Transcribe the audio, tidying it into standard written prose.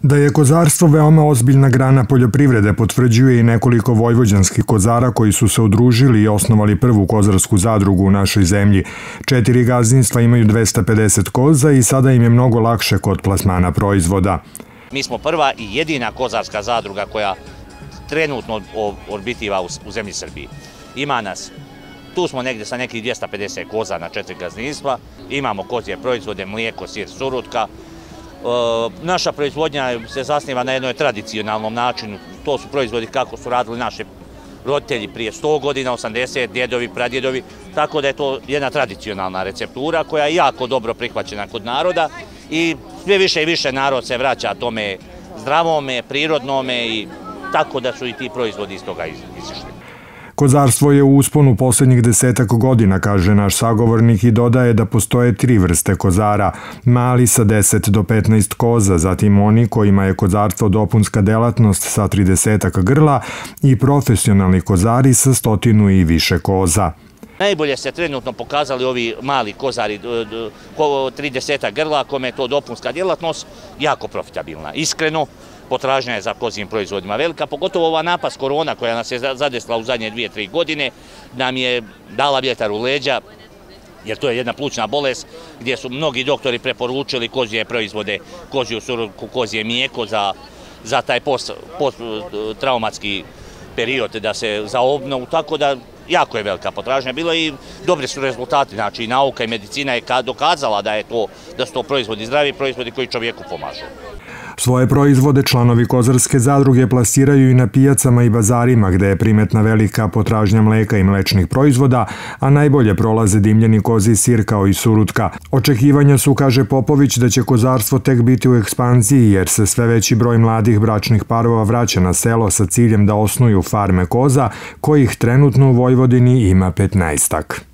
Da je kozarstvo veoma ozbiljna grana poljoprivrede potvrđuje i nekoliko vojvođanskih kozara koji su se udružili i osnovali prvu kozarsku zadrugu u našoj zemlji. 4 gazdinstva imaju 250 koza i sada im je mnogo lakše kod plasmana proizvoda. Mi smo prva i jedina kozarska zadruga koja trenutno orbitiva u zemlji Srbiji. Ima nas, tu smo negdje sa nekih 250 koza na 4 gazdinstva, imamo kozje proizvode, mlijeko, sir, surutka. Naša proizvodnja se zasniva na jednoj tradicionalnom načinu. To su proizvodi kako su radili naši roditelji prije 100 godina, 80, djedovi, pradjedovi, tako da je to jedna tradicionalna receptura koja je jako dobro prihvaćena kod naroda i sve više i više narod se vraća tome zdravome, prirodnome i tako da su i ti proizvodi iz toga izišli. Kozarstvo je u usponu posljednjih 10 godina, kaže naš sagovornik i dodaje da postoje 3 vrste kozara. Mali sa 10 do 15 koza, zatim oni kojima je kozarstvo dopunska delatnost sa 30 grla i profesionalni kozari sa 100 i više koza. Najbolje se trenutno pokazali ovi mali kozari, 30 grla, kome je to dopunska djelatnost, jako profitabilna. Iskreno, potražnja je za kozjim proizvodima velika, pogotovo ova napast korona koja nas je zadesla u zadnje 2-3 godine, nam je dala vjetar u leđa, jer to je jedna plućna bolest gdje su mnogi doktori preporučili kozje proizvode, kozju surutku, kozje mlijeko za taj posttraumatski period, da se za obnovu, tako da jako je velika potražnja bila i dobri su rezultati. Znači, nauka i medicina je dokazala da su to proizvodi, zdravi proizvodi koji čovjeku pomažu. Svoje proizvode članovi kozarske zadruge plasiraju i na pijacama i bazarima gde je primetna velika potražnja mleka i mlečnih proizvoda, a najbolje prolaze dimljeni kozji sir kao i surutka. Očekivanja su, kaže Popović, da će kozarstvo tek biti u ekspanziji jer se sve veći broj mladih bračnih parova vraća na selo sa ciljem da osnuju farme koza, kojih trenutno u Vojvodini ima 15-ak.